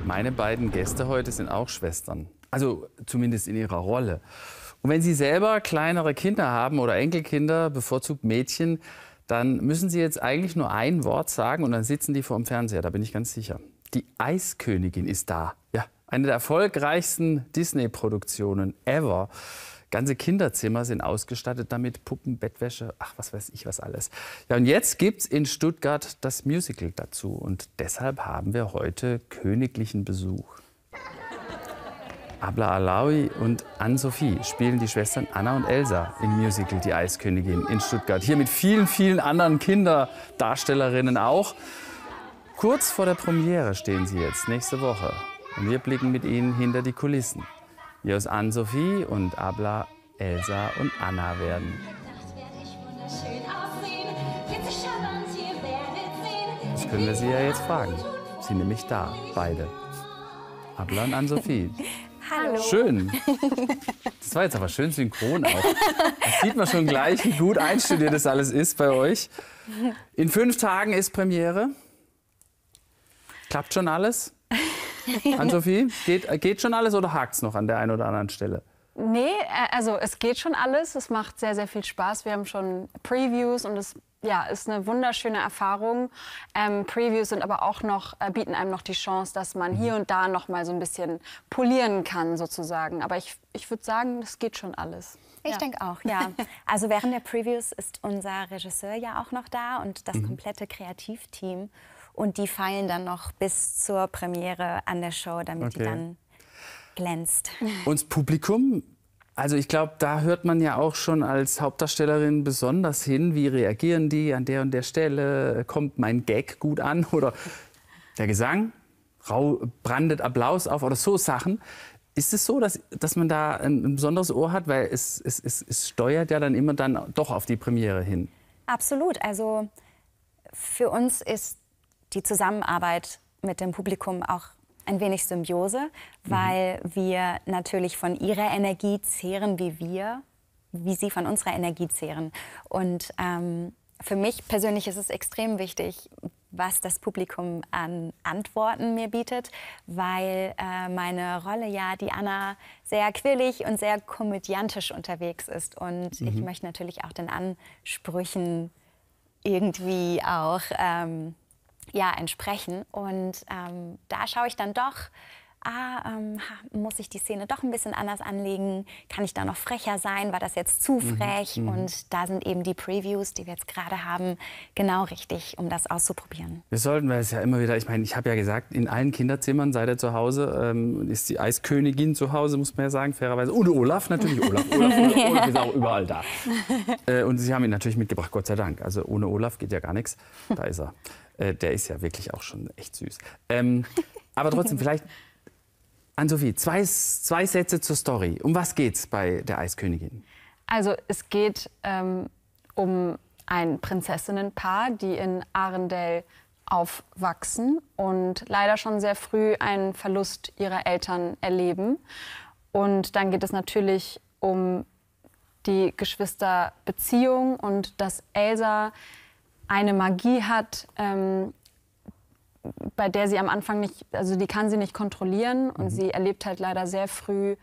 Meine beiden Gäste heute sind auch Schwestern. Also zumindest in ihrer Rolle. Und wenn Sie selber kleinere Kinder haben oder Enkelkinder, bevorzugt Mädchen, dann müssen Sie jetzt eigentlich nur ein Wort sagen und dann sitzen die vor dem Fernseher, da bin ich ganz sicher. Die Eiskönigin ist da. Ja, eine der erfolgreichsten Disney-Produktionen ever. Ganze Kinderzimmer sind ausgestattet damit, Puppen, Bettwäsche, ach, was weiß ich, was alles. Ja, und jetzt gibt's in Stuttgart das Musical dazu. Und deshalb haben wir heute königlichen Besuch. Abla Alaoui und Anne-Sophie spielen die Schwestern Anna und Elsa im Musical Die Eiskönigin in Stuttgart. Hier mit vielen, vielen anderen Kinderdarstellerinnen auch. Kurz vor der Premiere stehen sie jetzt, nächste Woche. Und wir blicken mit ihnen hinter die Kulissen. Wie aus Anne-Sophie und Abla, Elsa und Anna werden. Das können wir sie ja jetzt fragen. Sie sind nämlich da, beide. Abla und Anne-Sophie. Hallo. Schön. Das war jetzt aber schön synchron auch. Das sieht man schon gleich, wie gut einstudiert das alles ist bei euch. In 5 Tagen ist Premiere. Klappt schon alles? Anne-Sophie, geht schon alles oder hakt es noch an der einen oder anderen Stelle? Nee, also es geht schon alles. Es macht sehr, sehr viel Spaß. Wir haben schon Previews und es ist eine wunderschöne Erfahrung. Previews sind aber auch noch, bieten einem noch die Chance, dass man hier und da noch mal so ein bisschen polieren kann sozusagen. Aber ich würde sagen, es geht schon alles. Ich denke auch, ja. Also während der Previews ist unser Regisseur ja auch noch da und das komplette Kreativteam. Und die feilen dann noch bis zur Premiere an der Show, damit die dann glänzt. Und das Publikum, also ich glaube, da hört man ja auch schon als Hauptdarstellerin besonders hin, wie reagieren die an der und der Stelle, kommt mein Gag gut an oder der Gesang, brandet Applaus auf oder so Sachen. Ist es so, dass man da ein besonderes Ohr hat, weil es steuert ja dann immer dann doch auf die Premiere hin? Absolut, also für uns ist die Zusammenarbeit mit dem Publikum auch ein wenig Symbiose, weil wir natürlich von ihrer Energie zehren, wie sie von unserer Energie zehren. Und für mich persönlich ist es extrem wichtig, was das Publikum an Antworten mir bietet, weil meine Rolle ja, die Anna, sehr quirlig und sehr komödiantisch unterwegs ist. Und ich möchte natürlich auch den Ansprüchen irgendwie auch entsprechen. Und da schaue ich dann doch, muss ich die Szene doch ein bisschen anders anlegen? Kann ich da noch frecher sein? War das jetzt zu frech? Und da sind eben die Previews, die wir jetzt gerade haben, genau richtig, um das auszuprobieren. Wir sollten, weil es ja immer wieder, ich meine, ich habe ja gesagt, in allen Kinderzimmern seid ihr zu Hause, ist die Eiskönigin zu Hause, muss man ja sagen, fairerweise. Und Olaf natürlich, Olaf ist auch überall da. Und Sie haben ihn natürlich mitgebracht, Gott sei Dank. Also ohne Olaf geht ja gar nichts. Da ist er. Der ist ja wirklich auch schon echt süß. Aber trotzdem, vielleicht, Anne-Sophie, zwei Sätze zur Story. Um was geht's bei der Eiskönigin? Also es geht um ein Prinzessinnenpaar, die in Arendelle aufwachsen und leider schon sehr früh einen Verlust ihrer Eltern erleben. Und dann geht es natürlich um die Geschwisterbeziehung und dass Elsa eine Magie hat, bei der sie am Anfang nicht, also die kann sie nicht kontrollieren und sie erlebt halt leider sehr früh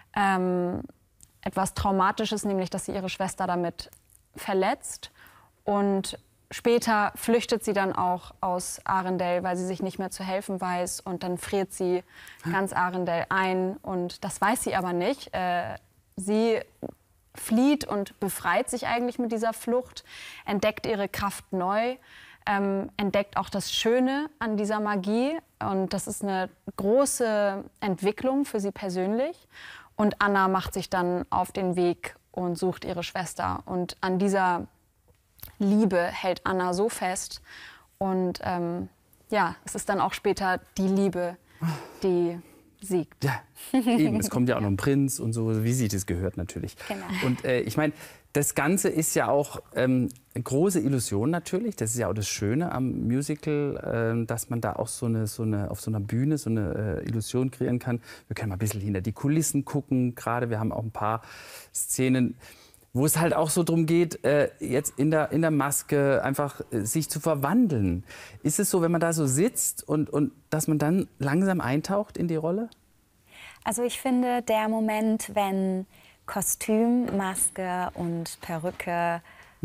etwas Traumatisches, nämlich dass sie ihre Schwester damit verletzt und später flüchtet sie dann auch aus Arendelle, weil sie sich nicht mehr zu helfen weiß und dann friert sie ganz Arendelle ein und das weiß sie aber nicht. Sie flieht und befreit sich eigentlich mit dieser Flucht, entdeckt ihre Kraft neu, entdeckt auch das Schöne an dieser Magie. Und das ist eine große Entwicklung für sie persönlich. Und Anna macht sich dann auf den Weg und sucht ihre Schwester. Und an dieser Liebe hält Anna so fest. Und es ist dann auch später die Liebe, die siegt. Ja, eben. Es kommt ja auch noch ein Prinz und so, wie sie das gehört natürlich. Genau. Und ich meine, das Ganze ist ja auch eine große Illusion natürlich. Das ist ja auch das Schöne am Musical, dass man da auch auf so einer Bühne so eine Illusion kreieren kann. Wir können mal ein bisschen hinter die Kulissen gucken. Gerade wir haben auch ein paar Szenen. wo es halt auch so darum geht, jetzt in der Maske einfach sich zu verwandeln. Ist es so, wenn man da so sitzt und dass man dann langsam eintaucht in die Rolle? Also ich finde, der Moment, wenn Kostüm, Maske und Perücke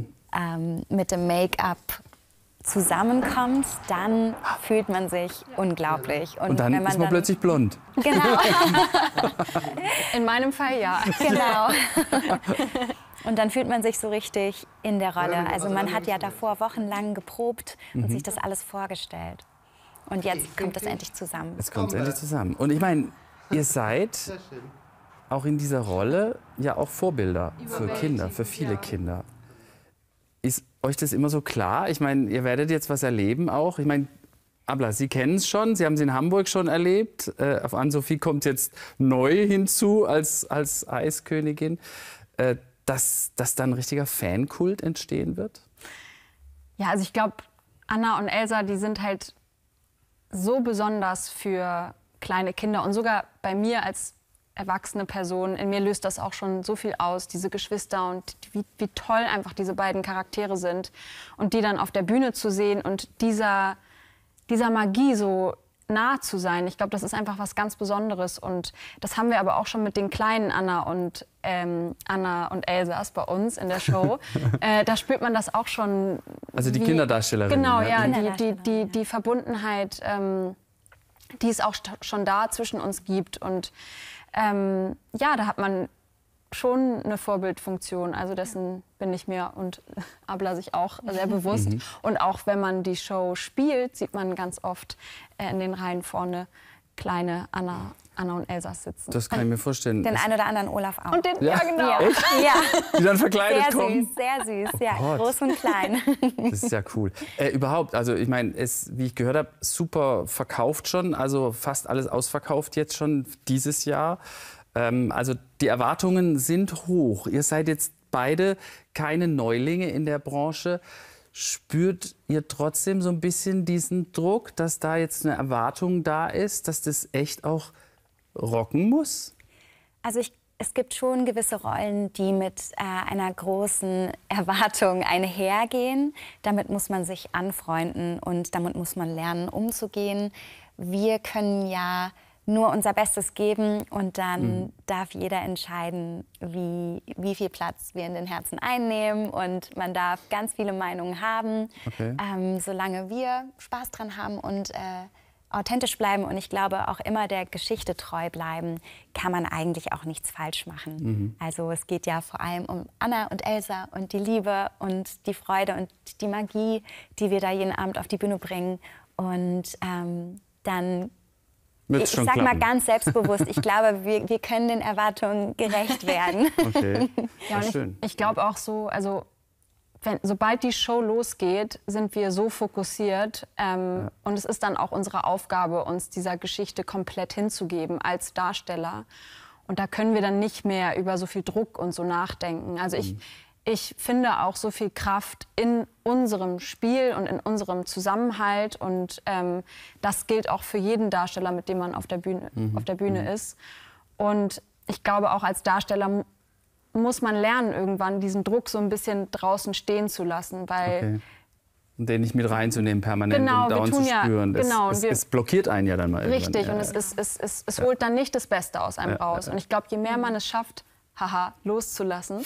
mit dem Make-up zusammenkommt, dann fühlt man sich unglaublich. Und dann wenn man ist man plötzlich blond. Genau. In meinem Fall ja. Genau. Und dann fühlt man sich so richtig in der Rolle. Also man hat ja davor wochenlang geprobt und sich das alles vorgestellt. Und jetzt kommt es endlich zusammen. Jetzt kommt es endlich zusammen. Und ich meine, ihr seid auch in dieser Rolle ja auch Vorbilder für Kinder, für viele Kinder. Ist euch das immer so klar? Ich meine, ihr werdet jetzt was erleben auch. Ich meine, Abla, Sie kennen es schon, Sie haben es in Hamburg schon erlebt. Auf Ann-Sophie kommt jetzt neu hinzu als Eiskönigin. Dass dann ein richtiger Fankult entstehen wird? Ja, also ich glaube, Anna und Elsa, die sind halt so besonders für kleine Kinder. Und sogar bei mir als erwachsene Person, in mir löst das auch schon so viel aus, diese Geschwister und wie toll einfach diese beiden Charaktere sind. Und die dann auf der Bühne zu sehen und dieser Magie so nah zu sein. Ich glaube, das ist einfach was ganz Besonderes. Und das haben wir aber auch schon mit den kleinen Anna und Elsas bei uns in der Show. Da spürt man das auch schon. Also die Kinderdarstellerinnen. Genau, ja. ja, die Verbundenheit, die es auch schon da zwischen uns gibt. Und ja, da hat man schon eine Vorbildfunktion. Also dessen bin ich mir und Abla sich auch sehr bewusst. Und auch wenn man die Show spielt, sieht man ganz oft in den Reihen vorne kleine Anna und Elsa sitzen. Das kann ich mir vorstellen. Den einen oder anderen Olaf auch. Und den, ja, genau. Ja. Ja. Die dann verkleidet Sehr kommen. süß, sehr süß. Ja, Gott. groß und klein. Das ist ja cool. Überhaupt, also ich meine, wie ich gehört habe, super verkauft schon. Also fast alles ausverkauft jetzt schon dieses Jahr. Also die Erwartungen sind hoch. Ihr seid jetzt beide keine Neulinge in der Branche. Spürt ihr trotzdem so ein bisschen diesen Druck, dass da jetzt eine Erwartung da ist, dass das echt auch rocken muss? Also es gibt schon gewisse Rollen, die mit einer großen Erwartung einhergehen. Damit muss man sich anfreunden und damit muss man lernen, umzugehen. Wir können ja nur unser Bestes geben und dann darf jeder entscheiden, wie viel Platz wir in den Herzen einnehmen und man darf ganz viele Meinungen haben, solange wir Spaß dran haben und authentisch bleiben und ich glaube auch immer der Geschichte treu bleiben, kann man eigentlich auch nichts falsch machen. Also es geht ja vor allem um Anna und Elsa und die Liebe und die Freude und die Magie, die wir da jeden Abend auf die Bühne bringen und dann ich sag mal ganz selbstbewusst, ich glaube, wir können den Erwartungen gerecht werden. Okay, ja, schön. Ich glaube auch so, also sobald die Show losgeht, sind wir so fokussiert und es ist dann auch unsere Aufgabe, uns dieser Geschichte komplett hinzugeben als Darsteller. Und da können wir dann nicht mehr über so viel Druck und so nachdenken. Also ich finde auch so viel Kraft in unserem Spiel und in unserem Zusammenhalt. Und das gilt auch für jeden Darsteller, mit dem man auf der Bühne ist. Und ich glaube, auch als Darsteller muss man lernen, irgendwann diesen Druck so ein bisschen draußen stehen zu lassen. Weil Und den nicht mit reinzunehmen permanent genau, und dauernd zu spüren. Es blockiert einen ja dann mal richtig, irgendwann. Und es holt dann nicht das Beste aus einem raus. Und ich glaube, je mehr man es schafft, loszulassen,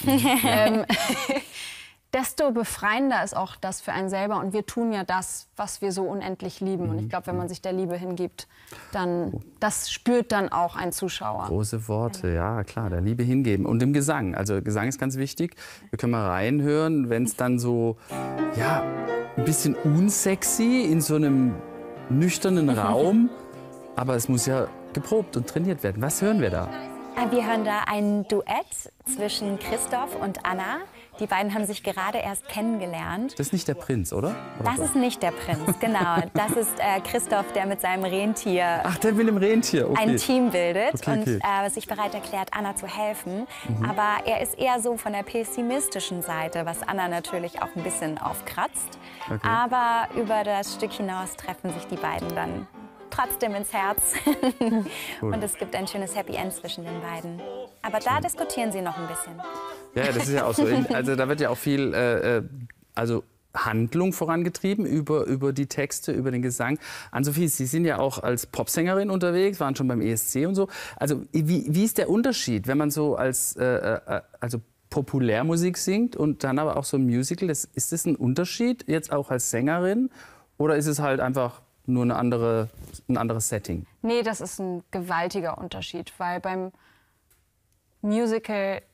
desto befreiender ist auch das für einen selber. Und wir tun ja das, was wir so unendlich lieben. Und ich glaube, wenn man sich der Liebe hingibt, dann das spürt dann auch ein Zuschauer. Große Worte, ja klar, der Liebe hingeben. Und im Gesang, also Gesang ist ganz wichtig. Wir können mal reinhören, wenn es dann so, ja, ein bisschen unsexy in so einem nüchternen Raum. Aber es muss ja geprobt und trainiert werden. Was hören wir da? Wir hören da ein Duett zwischen Christoph und Anna. Die beiden haben sich gerade erst kennengelernt. Das ist nicht der Prinz, oder? Das ist nicht der Prinz, genau. Das ist Christoph, der mit seinem Rentier Ach, der mit dem Rentier, okay. ein Team bildet Okay. und sich bereit erklärt, Anna zu helfen. Aber er ist eher so von der pessimistischen Seite, was Anna natürlich auch ein bisschen aufkratzt. Okay. Aber über das Stück hinaus treffen sich die beiden dann trotzdem ins Herz. Und es gibt ein schönes Happy End zwischen den beiden. Aber da diskutieren sie noch ein bisschen. Ja, das ist ja auch so. Also da wird ja auch viel also Handlung vorangetrieben über die Texte, über den Gesang. Ann-Sophie, Sie sind ja auch als Popsängerin unterwegs, waren schon beim ESC und so. Also wie ist der Unterschied, wenn man so als also Populärmusik singt und dann aber auch so ein Musical? Ist das ein Unterschied jetzt auch als Sängerin oder ist es halt einfach nur ein anderes Setting? Nee, das ist ein gewaltiger Unterschied, weil beim Musical,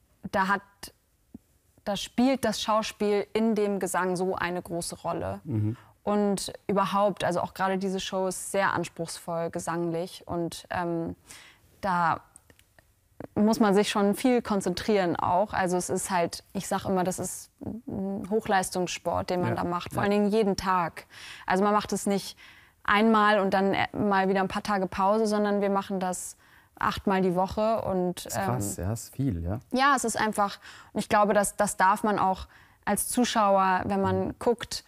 da spielt das Schauspiel in dem Gesang so eine große Rolle. Und überhaupt, also auch gerade diese Show ist sehr anspruchsvoll gesanglich und da muss man sich schon viel konzentrieren auch. Also es ist halt, ich sage immer, das ist ein Hochleistungssport, den man da macht, vor allen Dingen jeden Tag. Also man macht es nicht einmal und dann mal wieder ein paar Tage Pause, sondern wir machen das 8-mal die Woche. Und, Das ist krass, ja, ist viel, ja. Ja, es ist einfach, und ich glaube, das darf man auch als Zuschauer, wenn man guckt,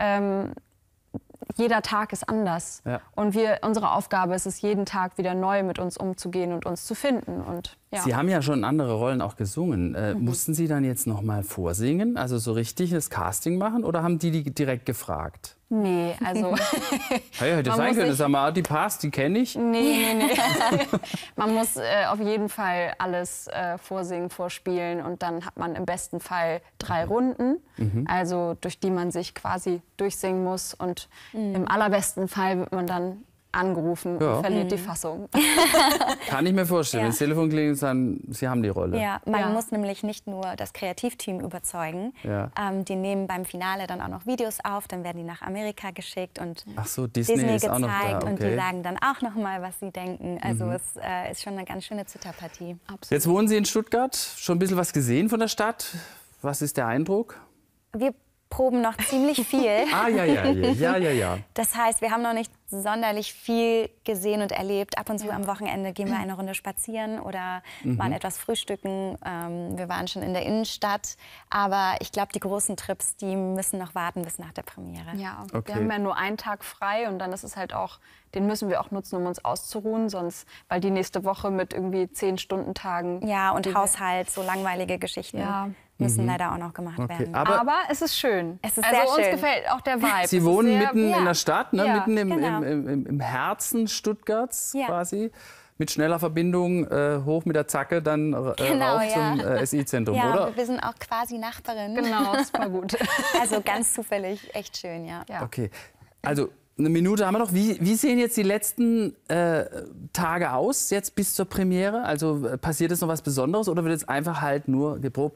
jeder Tag ist anders. Ja. Und unsere Aufgabe ist es, jeden Tag wieder neu mit uns umzugehen und uns zu finden. Und, ja. Sie haben ja schon andere Rollen auch gesungen. Mussten Sie dann jetzt noch mal vorsingen, also so richtig das Casting machen, oder haben die direkt gefragt? Nee, also... Hey, hätte sein können, sag mal, die passt, die kenne ich. Nee. Man muss auf jeden Fall alles vorsingen, vorspielen und dann hat man im besten Fall 3 Runden, also durch die man sich quasi durchsingen muss und im allerbesten Fall wird man dann angerufen und verliert die Fassung. Kann ich mir vorstellen, wenn das Telefon klingelt, dann Sie haben die Rolle. Ja, man muss nämlich nicht nur das Kreativteam überzeugen. Ja. Die nehmen beim Finale dann auch noch Videos auf, dann werden die nach Amerika geschickt und ach so, Disney ist gezeigt auch noch da, okay. Und die sagen dann auch noch mal, was sie denken. Also es ist schon eine ganz schöne Zitterpartie. Absolut. Jetzt wohnen Sie in Stuttgart, schon ein bisschen was gesehen von der Stadt. Was ist der Eindruck? Wir proben noch ziemlich viel. Ja. Das heißt, wir haben noch nicht sonderlich viel gesehen und erlebt. Ab und zu am Wochenende gehen wir eine Runde spazieren oder waren etwas frühstücken. Wir waren schon in der Innenstadt. Aber ich glaube, die großen Trips, die müssen noch warten bis nach der Premiere. Ja, wir haben ja nur einen Tag frei und dann ist es halt auch, den müssen wir auch nutzen, um uns auszuruhen, sonst, weil die nächste Woche mit irgendwie 10-Stunden-Tagen... Ja, und Haushalt, so langweilige Geschichten. Müssen leider auch noch gemacht werden. Aber es ist schön. Es ist sehr schön. Uns gefällt auch der Vibe. Sie wohnen mitten in der Stadt, ne? Mitten genau. im Herzen Stuttgarts quasi. Mit schneller Verbindung hoch mit der Zacke, dann rauf zum SI-Zentrum, oder? Ja, wir sind auch quasi Nachbarin. Genau, das war gut. Also ganz zufällig, echt schön, ja. Okay, also eine Minute haben wir noch. Wie sehen jetzt die letzten Tage aus, jetzt bis zur Premiere? Also passiert jetzt noch was Besonderes oder wird jetzt einfach halt nur geprobt?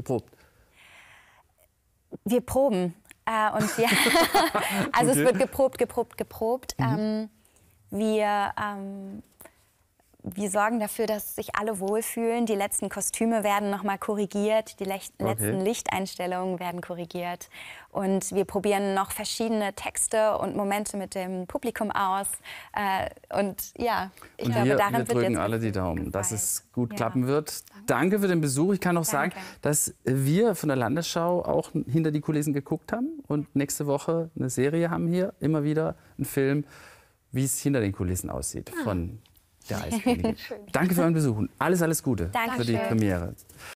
Wir proben. Und wir also es wird geprobt. Wir sorgen dafür, dass sich alle wohlfühlen. Die letzten Kostüme werden noch mal korrigiert. Die letzten Lichteinstellungen werden korrigiert. Und wir probieren noch verschiedene Texte und Momente mit dem Publikum aus. Und ja, ich glaube, daran wir wird drücken jetzt alle die Daumen, dass es gut klappen wird. Danke für den Besuch. Ich kann noch sagen, dass wir von der Landesschau auch hinter die Kulissen geguckt haben und nächste Woche eine Serie haben hier, immer wieder einen Film, wie es hinter den Kulissen aussieht von der Eiskönigin. Danke für euren Besuch und alles Gute für die Premiere.